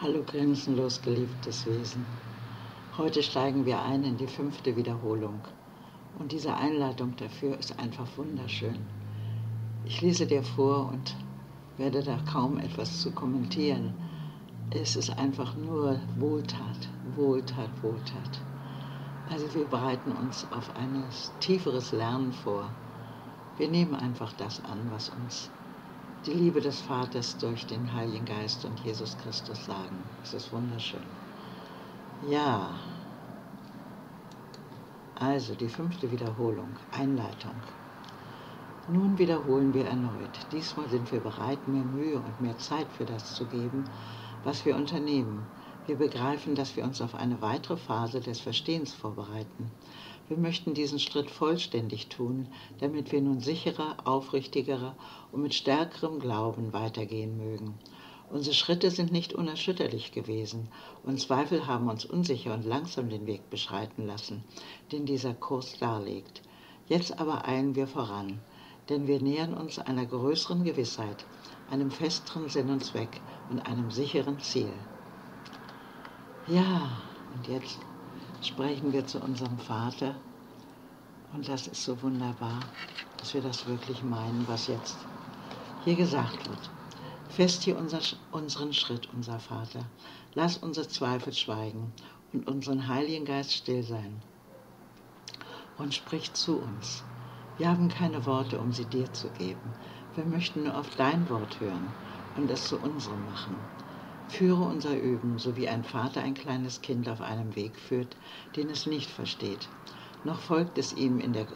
Hallo grenzenlos geliebtes Wesen. Heute steigen wir ein in die 5. Wiederholung. Und diese Einleitung dafür ist einfach wunderschön. Ich lese dir vor und werde da kaum etwas zu kommentieren. Es ist einfach nur Wohltat, Wohltat, Wohltat. Also wir bereiten uns auf ein tieferes Lernen vor. Wir nehmen einfach das an, was uns die Liebe des Vaters durch den Heiligen Geist und Jesus Christus sagen. Es ist wunderschön. Ja, also die 5. Wiederholung, Einleitung. Nun wiederholen wir erneut. Diesmal sind wir bereit, mehr Mühe und mehr Zeit für das zu geben, was wir unternehmen. Wir begreifen, dass wir uns auf eine weitere Phase des Verstehens vorbereiten. Wir möchten diesen Schritt vollständig tun, damit wir nun sicherer, aufrichtigerer und mit stärkerem Glauben weitergehen mögen. Unsere Schritte sind nicht unerschütterlich gewesen und Zweifel haben uns unsicher und langsam den Weg beschreiten lassen, den dieser Kurs darlegt. Jetzt aber eilen wir voran, denn wir nähern uns einer größeren Gewissheit, einem festeren Sinn und Zweck und einem sicheren Ziel. Ja, und jetzt sprechen wir zu unserem Vater und das ist so wunderbar, dass wir das wirklich meinen, was jetzt hier gesagt wird. Fest hier unseren Schritt, unser Vater. Lass unsere Zweifel schweigen und unseren Heiligen Geist still sein. Und sprich zu uns. Wir haben keine Worte, um sie dir zu geben. Wir möchten nur auf dein Wort hören und es zu unserem machen. Führe unser Üben, so wie ein Vater ein kleines Kind auf einem Weg führt, den es nicht versteht. Doch folgt es ihm in der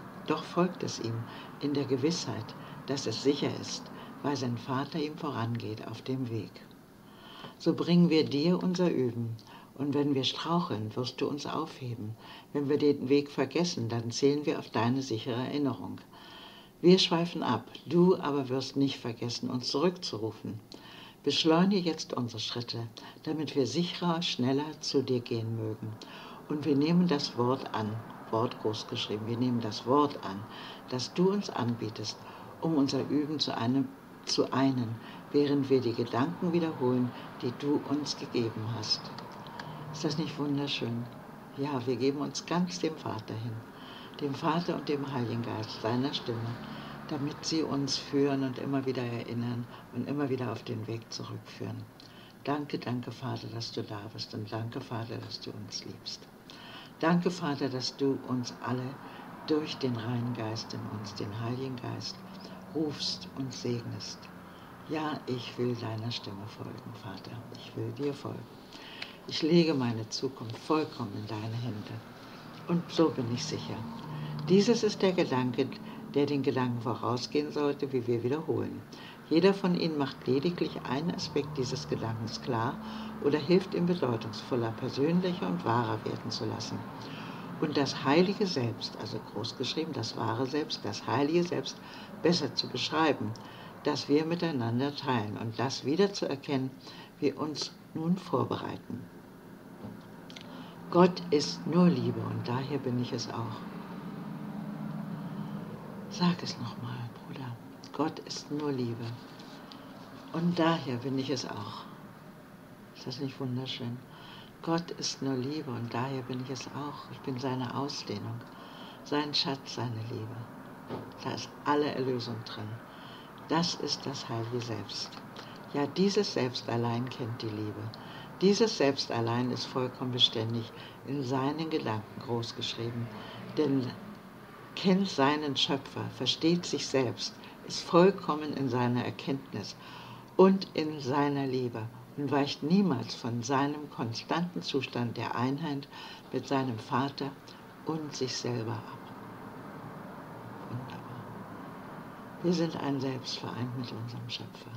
Gewissheit, dass es sicher ist, weil sein Vater ihm vorangeht auf dem Weg. So bringen wir dir unser Üben, und wenn wir straucheln, wirst du uns aufheben. Wenn wir den Weg vergessen, dann zählen wir auf deine sichere Erinnerung. Wir schweifen ab, du aber wirst nicht vergessen, uns zurückzurufen. Beschleunige jetzt unsere Schritte, damit wir sicherer, schneller zu dir gehen mögen. Und wir nehmen das Wort an, Wort groß geschrieben, wir nehmen das Wort an, das du uns anbietest, um unser Üben zu einen, während wir die Gedanken wiederholen, die du uns gegeben hast. Ist das nicht wunderschön? Ja, wir geben uns ganz dem Vater hin, dem Vater und dem Heiligen Geist, seiner Stimme, damit sie uns führen und immer wieder erinnern und immer wieder auf den Weg zurückführen. Danke, danke, Vater, dass du da bist und danke, Vater, dass du uns liebst. Danke, Vater, dass du uns alle durch den reinen Geist in uns, den Heiligen Geist, rufst und segnest. Ja, ich will deiner Stimme folgen, Vater. Ich will dir folgen. Ich lege meine Zukunft vollkommen in deine Hände. Und so bin ich sicher. Dieses ist der Gedanke, der den Gedanken vorausgehen sollte, wie wir wiederholen. Jeder von ihnen macht lediglich einen Aspekt dieses Gedankens klar oder hilft ihm bedeutungsvoller, persönlicher und wahrer werden zu lassen. Und das heilige Selbst, also großgeschrieben, das wahre Selbst, das heilige Selbst besser zu beschreiben, das wir miteinander teilen und das wieder zu erkennen, wir uns nun vorbereiten. Gott ist nur Liebe und daher bin ich es auch. Sag es nochmal, Bruder. Gott ist nur Liebe und daher bin ich es auch. Ist das nicht wunderschön? Gott ist nur Liebe und daher bin ich es auch. Ich bin seine Ausdehnung, sein Schatz, seine Liebe. Da ist alle Erlösung drin. Das ist das heilige Selbst. Ja, dieses Selbst allein kennt die Liebe. Dieses Selbst allein ist vollkommen beständig in seinen Gedanken großgeschrieben, denn kennt seinen Schöpfer, versteht sich selbst, ist vollkommen in seiner Erkenntnis und in seiner Liebe und weicht niemals von seinem konstanten Zustand der Einheit mit seinem Vater und sich selber ab. Wunderbar. Wir sind ein Selbst vereint mit unserem Schöpfer.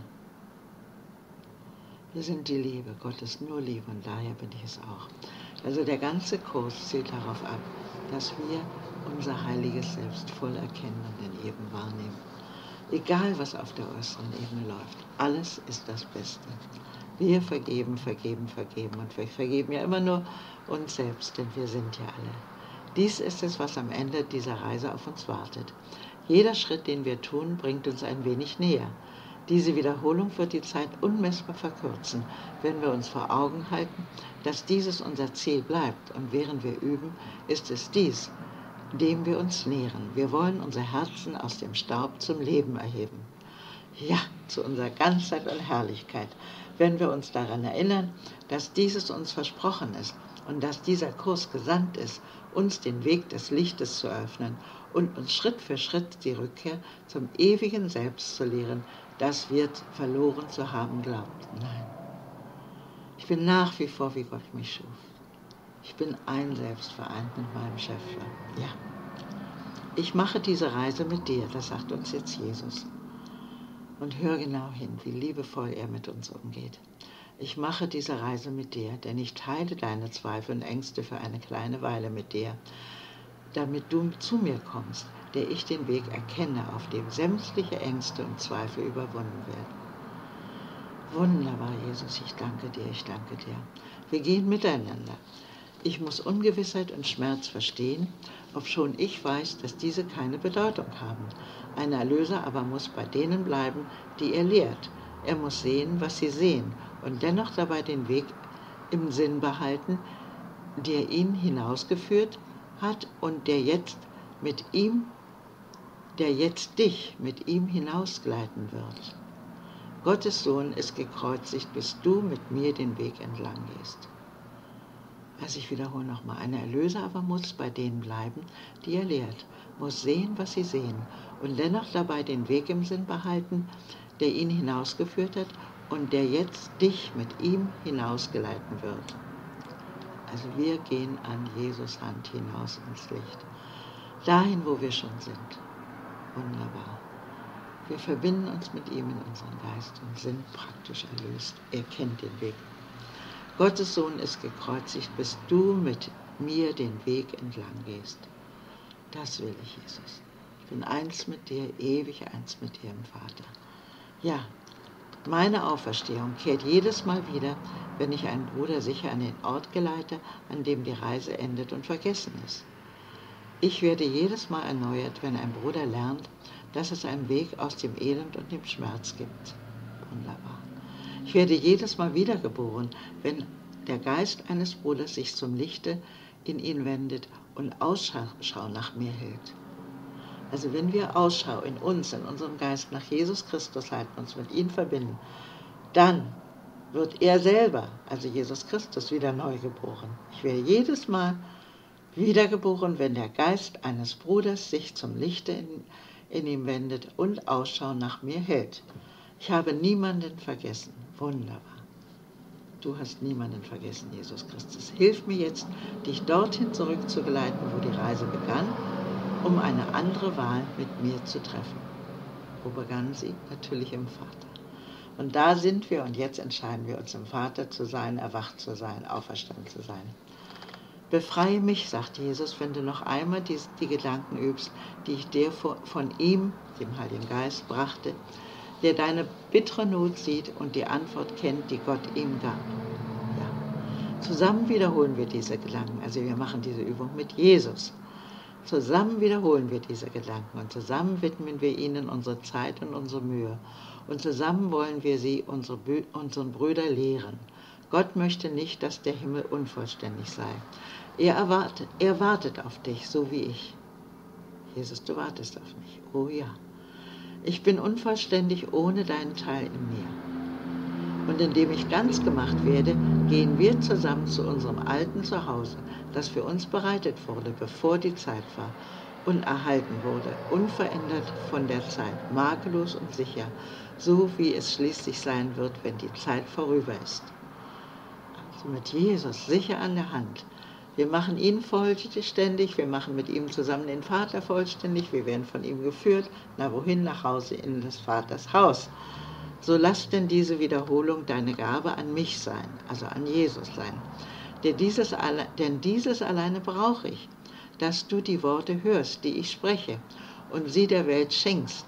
Wir sind die Liebe, Gott ist nur Liebe und daher bin ich es auch. Also der ganze Kurs zielt darauf ab, dass wir unser heiliges Selbst voll erkennen und in eben wahrnehmen. Egal, was auf der äußeren Ebene läuft, alles ist das Beste. Wir vergeben, vergeben, vergeben und wir vergeben ja immer nur uns selbst, denn wir sind ja alle. Dies ist es, was am Ende dieser Reise auf uns wartet. Jeder Schritt, den wir tun, bringt uns ein wenig näher. Diese Wiederholung wird die Zeit unmessbar verkürzen, wenn wir uns vor Augen halten, dass dieses unser Ziel bleibt. Und während wir üben, ist es dies, dem wir uns nähern. Wir wollen unser Herzen aus dem Staub zum Leben erheben. Ja, zu unserer Ganzheit und Herrlichkeit, wenn wir uns daran erinnern, dass dieses uns versprochen ist und dass dieser Kurs gesandt ist, uns den Weg des Lichtes zu öffnen und uns Schritt für Schritt die Rückkehr zum ewigen Selbst zu lehren, das wir verloren zu haben glaubten. Nein, ich bin nach wie vor, wie Gott mich schuf. Ich bin ein Selbst vereint mit meinem Schöpfer. Ja, ich mache diese Reise mit dir, das sagt uns jetzt Jesus. Und hör genau hin, wie liebevoll er mit uns umgeht. Ich mache diese Reise mit dir, denn ich teile deine Zweifel und Ängste für eine kleine Weile mit dir, damit du zu mir kommst, der ich den Weg erkenne, auf dem sämtliche Ängste und Zweifel überwunden werden. Wunderbar, Jesus, ich danke dir, ich danke dir. Wir gehen miteinander. Ich muss Ungewissheit und Schmerz verstehen, obschon ich weiß, dass diese keine Bedeutung haben. Ein Erlöser aber muss bei denen bleiben, die er lehrt. Er muss sehen, was sie sehen, und dennoch dabei den Weg im Sinn behalten, der ihn hinausgeführt hat und der jetzt dich mit ihm hinausgleiten wird. Gottes Sohn ist gekreuzigt, bis du mit mir den Weg entlang gehst. Also ich wiederhole nochmal, ein Erlöser aber muss bei denen bleiben, die er lehrt, muss sehen, was sie sehen und dennoch dabei den Weg im Sinn behalten, der ihn hinausgeführt hat und der jetzt dich mit ihm hinausgeleiten wird. Also wir gehen an Jesus Hand hinaus ins Licht, dahin, wo wir schon sind. Wunderbar. Wir verbinden uns mit ihm in unserem Geist und sind praktisch erlöst. Er kennt den Weg. Gottes Sohn ist gekreuzigt, bis du mit mir den Weg entlang gehst. Das will ich, Jesus. Ich bin eins mit dir, ewig eins mit dir im Vater. Ja, meine Auferstehung kehrt jedes Mal wieder, wenn ich einen Bruder sicher an den Ort geleite, an dem die Reise endet und vergessen ist. Ich werde jedes Mal erneuert, wenn ein Bruder lernt, dass es einen Weg aus dem Elend und dem Schmerz gibt. Wunderbar. Ich werde jedes Mal wiedergeboren, wenn der Geist eines Bruders sich zum Lichte in ihn wendet und Ausschau nach mir hält. Also wenn wir Ausschau in uns, in unserem Geist nach Jesus Christus halten, uns mit ihm verbinden, dann wird er selber, also Jesus Christus, wieder neu geboren. Ich werde jedes Mal wiedergeboren, wenn der Geist eines Bruders sich zum Lichte in ihm wendet und Ausschau nach mir hält. Ich habe niemanden vergessen. Wunderbar. Du hast niemanden vergessen, Jesus Christus. Hilf mir jetzt, dich dorthin zurückzugeleiten, wo die Reise begann, um eine andere Wahl mit mir zu treffen. Wo begann sie? Natürlich im Vater. Und da sind wir und jetzt entscheiden wir uns, im Vater zu sein, erwacht zu sein, auferstanden zu sein. Befreie mich, sagt Jesus, wenn du noch einmal die Gedanken übst, die ich dir von ihm, dem Heiligen Geist, brachte, der deine bittere Not sieht und die Antwort kennt, die Gott ihm gab. Ja. Zusammen wiederholen wir diese Gedanken, also wir machen diese Übung mit Jesus. Zusammen wiederholen wir diese Gedanken und zusammen widmen wir ihnen unsere Zeit und unsere Mühe. Und zusammen wollen wir sie unseren Brüdern lehren. Gott möchte nicht, dass der Himmel unvollständig sei. Er wartet auf dich, so wie ich. Jesus, du wartest auf mich. Oh ja. Ich bin unvollständig ohne deinen Teil in mir. Und indem ich ganz gemacht werde, gehen wir zusammen zu unserem alten Zuhause, das für uns bereitet wurde, bevor die Zeit war und erhalten wurde, unverändert von der Zeit, makellos und sicher, so wie es schließlich sein wird, wenn die Zeit vorüber ist. Also mit Jesus sicher an der Hand. Wir machen ihn vollständig, wir machen mit ihm zusammen den Vater vollständig, wir werden von ihm geführt, na wohin? Nach Hause, in des Vaters Haus. So lass denn diese Wiederholung deine Gabe an mich sein, also an Jesus sein. Denn dieses alleine brauche ich, dass du die Worte hörst, die ich spreche, und sie der Welt schenkst.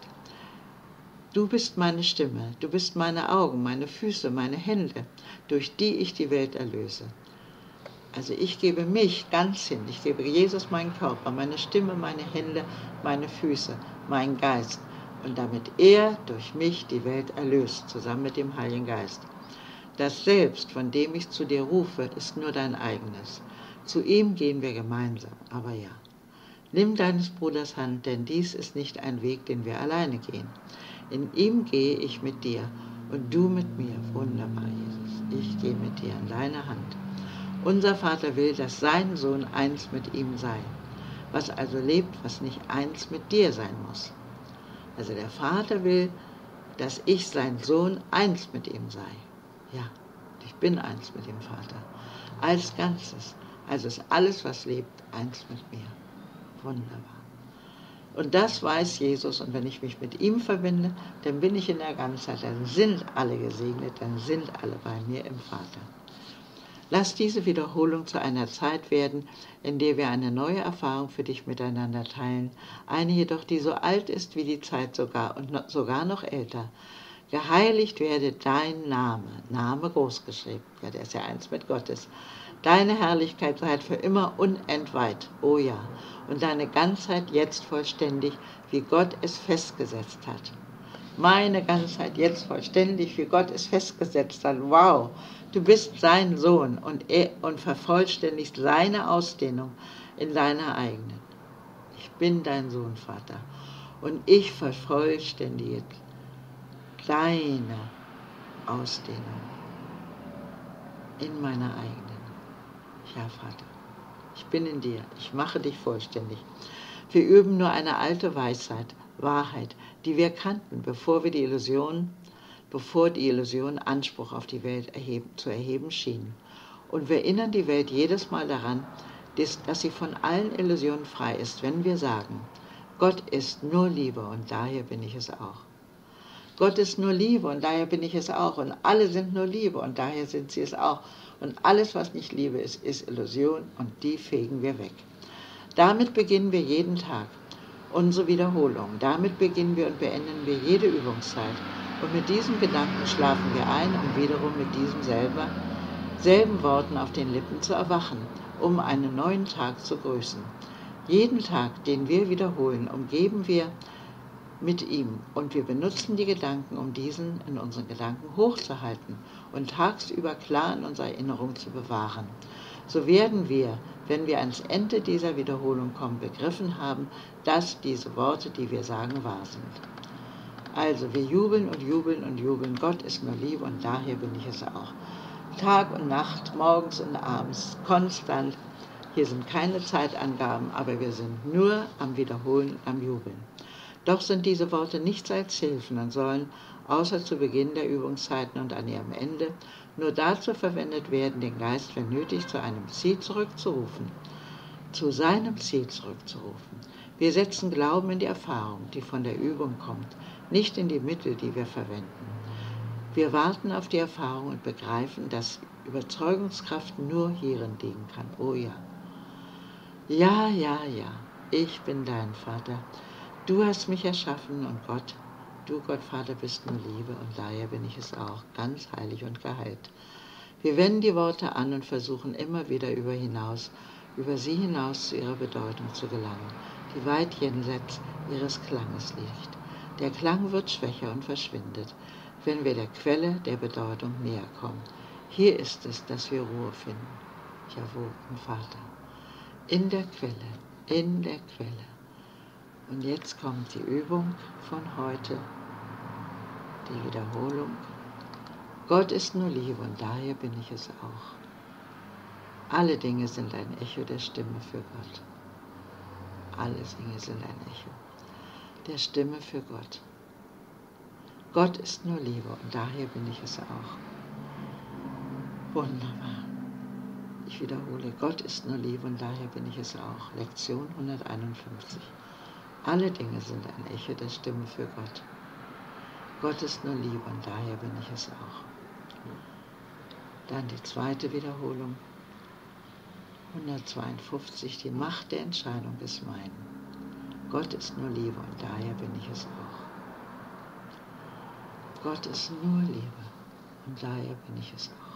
Du bist meine Stimme, du bist meine Augen, meine Füße, meine Hände, durch die ich die Welt erlöse. Also ich gebe mich ganz hin, ich gebe Jesus meinen Körper, meine Stimme, meine Hände, meine Füße, meinen Geist und damit er durch mich die Welt erlöst, zusammen mit dem Heiligen Geist. Das Selbst, von dem ich zu dir rufe, ist nur dein eigenes. Zu ihm gehen wir gemeinsam, aber ja. Nimm deines Bruders Hand, denn dies ist nicht ein Weg, den wir alleine gehen. In ihm gehe ich mit dir und du mit mir. Wunderbar, Jesus. Ich gehe mit dir an deine Hand. Unser Vater will, dass sein Sohn eins mit ihm sei. Was also lebt, was nicht eins mit dir sein muss. Also der Vater will, dass ich, sein Sohn, eins mit ihm sei. Ja, ich bin eins mit dem Vater. Als Ganzes. Also ist alles, was lebt, eins mit mir. Wunderbar. Und das weiß Jesus, und wenn ich mich mit ihm verbinde, dann bin ich in der Ganzheit, dann sind alle gesegnet, dann sind alle bei mir im Vater. Lass diese Wiederholung zu einer Zeit werden, in der wir eine neue Erfahrung für dich miteinander teilen, eine jedoch, die so alt ist wie die Zeit sogar und sogar noch älter. Geheiligt werde dein Name großgeschrieben, ja, der ist ja eins mit Gottes. Deine Herrlichkeit sei für immer unentweiht, oh ja, und deine Ganzheit jetzt vollständig, wie Gott es festgesetzt hat. Meine Ganzheit jetzt vollständig, wie Gott es festgesetzt hat. Wow, du bist sein Sohn und vervollständigst seine Ausdehnung in deiner eigenen. Ich bin dein Sohn, Vater, und ich vervollständige deine Ausdehnung in meiner eigenen. Ja, Vater, ich bin in dir, ich mache dich vollständig. Wir üben nur eine alte Weisheit, Wahrheit, die wir kannten, bevor die Illusion Anspruch auf die Welt zu erheben schien. Und wir erinnern die Welt jedes Mal daran, dass sie von allen Illusionen frei ist, wenn wir sagen, Gott ist nur Liebe und daher bin ich es auch. Gott ist nur Liebe und daher bin ich es auch. Und alle sind nur Liebe und daher sind sie es auch. Und alles, was nicht Liebe ist, ist Illusion und die fegen wir weg. Damit beginnen wir jeden Tag unsere Wiederholung. Damit beginnen wir und beenden wir jede Übungszeit. Und mit diesem Gedanken schlafen wir ein, um wiederum mit diesen selben Worten auf den Lippen zu erwachen, um einen neuen Tag zu grüßen. Jeden Tag, den wir wiederholen, umgeben wir mit ihm und wir benutzen die Gedanken, um diesen in unseren Gedanken hochzuhalten und tagsüber klar in unserer Erinnerung zu bewahren. So werden wir, wenn wir ans Ende dieser Wiederholung kommen, begriffen haben, dass diese Worte, die wir sagen, wahr sind. Also wir jubeln und jubeln und jubeln. Gott ist nur Liebe und daher bin ich es auch. Tag und Nacht, morgens und abends, konstant. Hier sind keine Zeitangaben, aber wir sind nur am Wiederholen, am Jubeln. Doch sind diese Worte nichts als Hilfen und sollen, außer zu Beginn der Übungszeiten und an ihrem Ende, nur dazu verwendet werden, den Geist, wenn nötig, zu einem Ziel zurückzurufen. Zu seinem Ziel zurückzurufen. Wir setzen Glauben in die Erfahrung, die von der Übung kommt, nicht in die Mittel, die wir verwenden. Wir warten auf die Erfahrung und begreifen, dass Überzeugungskraft nur hierin liegen kann. Oh ja. Ja, ja, ja, ich bin dein Vater. Du hast mich erschaffen und Gott, du Gott Vater bist nur Liebe und daher bin ich es auch, ganz heilig und geheilt. Wir wenden die Worte an und versuchen immer wieder über sie hinaus zu ihrer Bedeutung zu gelangen, die weit jenseits ihres Klanges liegt. Der Klang wird schwächer und verschwindet, wenn wir der Quelle der Bedeutung näher kommen. Hier ist es, dass wir Ruhe finden. Ja, wo? Im Vater. In der Quelle, in der Quelle. Und jetzt kommt die Übung von heute, die Wiederholung. Gott ist nur Liebe und daher bin ich es auch. Alle Dinge sind ein Echo der Stimme für Gott. Alle Dinge sind ein Echo der Stimme für Gott. Gott ist nur Liebe und daher bin ich es auch. Wunderbar. Ich wiederhole, Gott ist nur Liebe und daher bin ich es auch. Lektion 151. Alle Dinge sind ein Echo der Stimme für Gott. Gott ist nur Liebe und daher bin ich es auch. Dann die zweite Wiederholung. 152. Die Macht der Entscheidung ist mein. Gott ist nur Liebe und daher bin ich es auch. Gott ist nur Liebe und daher bin ich es auch.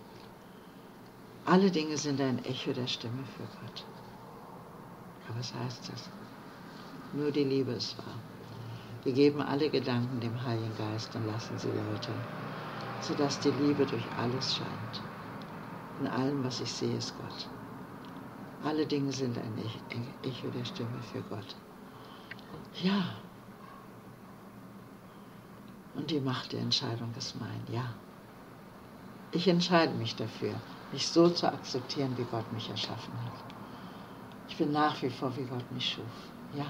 Alle Dinge sind ein Echo der Stimme für Gott. Aber was heißt das? Nur die Liebe ist wahr. Wir geben alle Gedanken dem Heiligen Geist und lassen sie läutern, sodass die Liebe durch alles scheint. In allem, was ich sehe, ist Gott. Alle Dinge sind ein Echo der Stimme für Gott. Ja. Und die Macht der Entscheidung ist mein, ja. Ich entscheide mich dafür, mich so zu akzeptieren, wie Gott mich erschaffen hat. Ich bin nach wie vor, wie Gott mich schuf. Ja.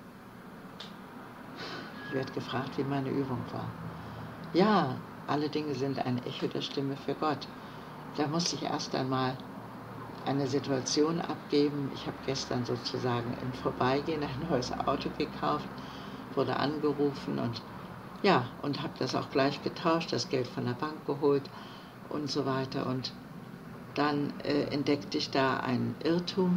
Ich werde gefragt, wie meine Übung war. Ja, alle Dinge sind ein Echo der Stimme für Gott. Da musste ich erst einmal eine Situation abgeben. Ich habe gestern sozusagen im Vorbeigehen ein neues Auto gekauft, wurde angerufen und habe das auch gleich getauscht, das Geld von der Bank geholt und so weiter. Und dann entdeckte ich da einen Irrtum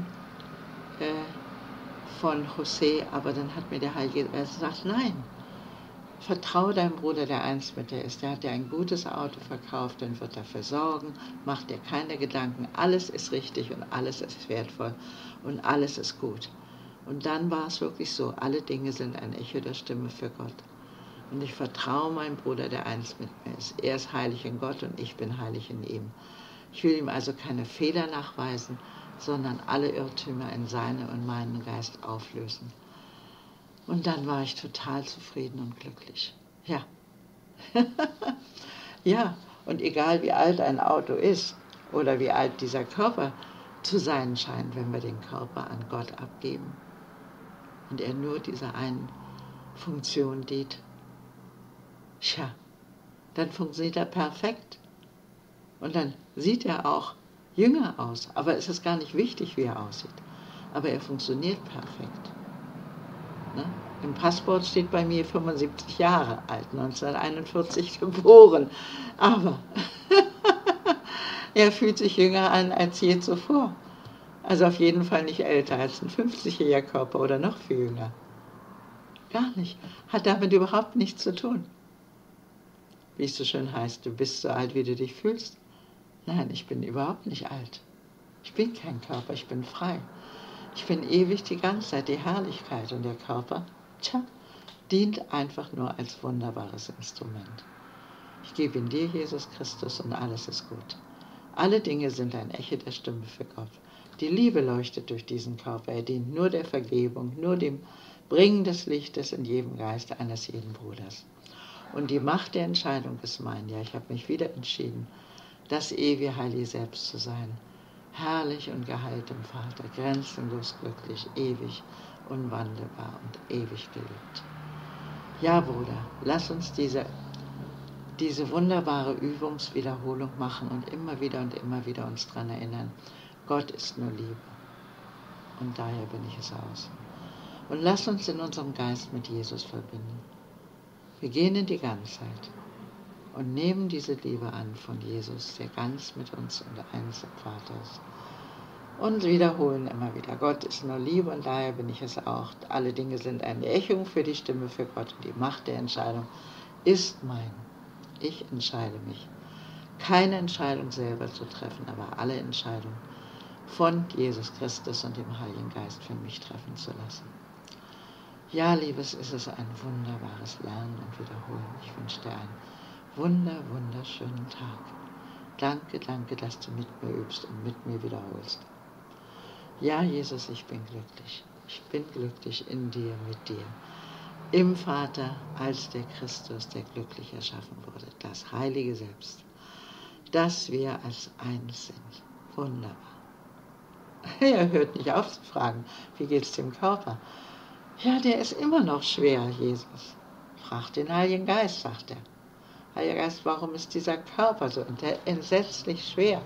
von José, aber dann hat mir der Heilige Geist gesagt, nein, vertraue deinem Bruder, der eins mit dir ist. Der hat dir ein gutes Auto verkauft, dann wird dafür sorgen, mach dir keine Gedanken, alles ist richtig und alles ist wertvoll und alles ist gut. Und dann war es wirklich so, alle Dinge sind ein Echo der Stimme für Gott. Und ich vertraue meinem Bruder, der eins mit mir ist. Er ist heilig in Gott und ich bin heilig in ihm. Ich will ihm also keine Fehler nachweisen, sondern alle Irrtümer in seine und meinen Geist auflösen. Und dann war ich total zufrieden und glücklich. Ja. Ja, und egal wie alt ein Auto ist oder wie alt dieser Körper zu sein scheint, wenn wir den Körper an Gott abgeben und er nur dieser einen Funktion dient, dann funktioniert er perfekt. Und dann sieht er auch jünger aus, aber es ist gar nicht wichtig, wie er aussieht. Aber er funktioniert perfekt. Ne? Im Passport steht bei mir 75 Jahre alt, 1941 geboren. Aber er fühlt sich jünger an als je zuvor. Also auf jeden Fall nicht älter als ein 50-jähriger Körper oder noch viel jünger. Gar nicht. Hat damit überhaupt nichts zu tun. Wie es so schön heißt, du bist so alt, wie du dich fühlst. Nein, ich bin überhaupt nicht alt. Ich bin kein Körper, ich bin frei. Ich bin ewig die ganze Zeit, die Herrlichkeit. Und der Körper, dient einfach nur als wunderbares Instrument. Ich gebe ihn dir, Jesus Christus, und alles ist gut. Alle Dinge sind ein Echo der Stimme für Gott. Die Liebe leuchtet durch diesen Körper. Er dient nur der Vergebung, nur dem Bringen des Lichtes in jedem Geist eines jeden Bruders. Und die Macht der Entscheidung ist mein. Ja, ich habe mich wieder entschieden, das ewige Heilige Selbst zu sein. Herrlich und geheilt im Vater, grenzenlos glücklich, ewig unwandelbar und ewig geliebt. Ja, Bruder, lass uns diese wunderbare Übungswiederholung machen und immer wieder uns daran erinnern, Gott ist nur Liebe und daher bin ich es aus. Und lass uns in unserem Geist mit Jesus verbinden. Wir gehen in die Ganzheit und nehmen diese Liebe an von Jesus, der ganz mit uns und eins im Vater ist. Und wiederholen immer wieder, Gott ist nur Liebe und daher bin ich es auch. Alle Dinge sind eine Echo für die Stimme für Gott und die Macht der Entscheidung ist mein. Ich entscheide mich. Keine Entscheidung selber zu treffen, aber alle Entscheidungen von Jesus Christus und dem Heiligen Geist für mich treffen zu lassen. Ja, Liebes, ist es ein wunderbares Lernen und Wiederholen. Ich wünsche dir einen wunderschönen Tag. Danke, dass du mit mir übst und mit mir wiederholst. Ja, Jesus, ich bin glücklich. Ich bin glücklich in dir, mit dir. Im Vater, als der Christus, der glücklich erschaffen wurde. Das heilige Selbst. Dass wir als eins sind. Wunderbar. Er hört nicht auf zu fragen, wie geht's dem Körper? Ja, der ist immer noch schwer, Jesus. Frag den Heiligen Geist, sagt er. Heiliger Geist, warum ist dieser Körper so entsetzlich schwer?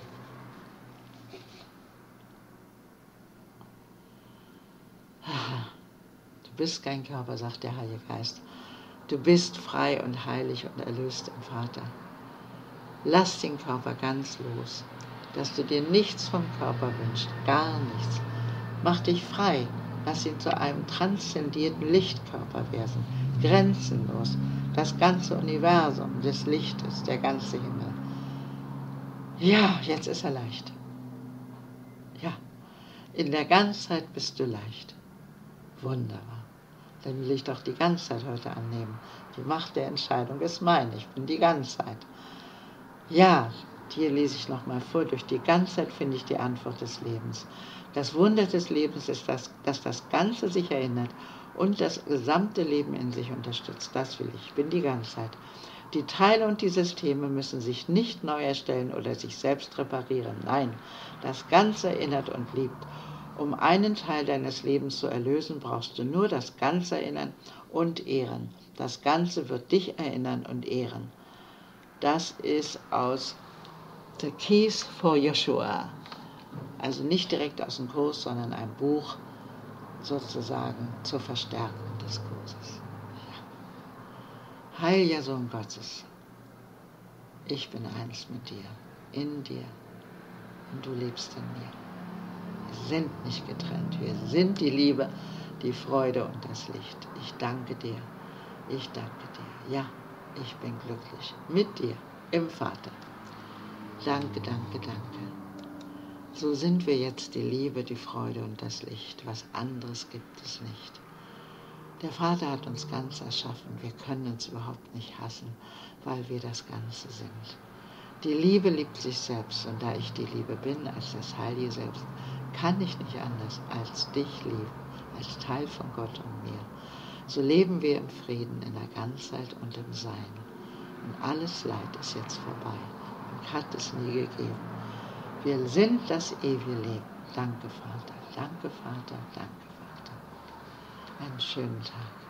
Du bist kein Körper, sagt der Heilige Geist. Du bist frei und heilig und erlöst im Vater. Lass den Körper ganz los, dass du dir nichts vom Körper wünschst, gar nichts. Mach dich frei, lass ihn zu einem transzendierten Lichtkörper werden, grenzenlos, das ganze Universum des Lichtes, der ganze Himmel. Ja, jetzt ist er leicht. Ja, in der Ganzheit bist du leicht. Wunderbar. Dann will ich doch die Ganzheit heute annehmen. Die Macht der Entscheidung ist meine, ich bin die Ganzheit. Ja, hier lese ich nochmal vor, durch die Ganzheit finde ich die Antwort des Lebens. Das Wunder des Lebens ist, dass das Ganze sich erinnert und das gesamte Leben in sich unterstützt. Das will ich bin die Ganzheit. Die Teile und die Systeme müssen sich nicht neu erstellen oder sich selbst reparieren. Nein, das Ganze erinnert und liebt. Um einen Teil deines Lebens zu erlösen, brauchst du nur das Ganze erinnern und ehren. Das Ganze wird dich erinnern und ehren. Das ist aus The Keys for Joshua. Also nicht direkt aus dem Kurs, sondern ein Buch sozusagen zur Verstärkung des Kurses. Heiliger Sohn Gottes, ich bin eins mit dir, in dir, und du lebst in mir. Wir sind nicht getrennt, wir sind die Liebe, die Freude und das Licht. Ich danke dir, ja, ich bin glücklich mit dir im Vater. Danke, danke, danke. So sind wir jetzt die Liebe, die Freude und das Licht. Was anderes gibt es nicht. Der Vater hat uns ganz erschaffen. Wir können uns überhaupt nicht hassen, weil wir das Ganze sind. Die Liebe liebt sich selbst, und da ich die Liebe bin, als das Heilige Selbst, kann ich nicht anders als dich lieben, als Teil von Gott und mir. So leben wir im Frieden, in der Ganzheit und im Sein. Und alles Leid ist jetzt vorbei und hat es nie gegeben. Wir sind das ewige Leben. Danke, Vater, danke, Vater, danke, Vater. Einen schönen Tag.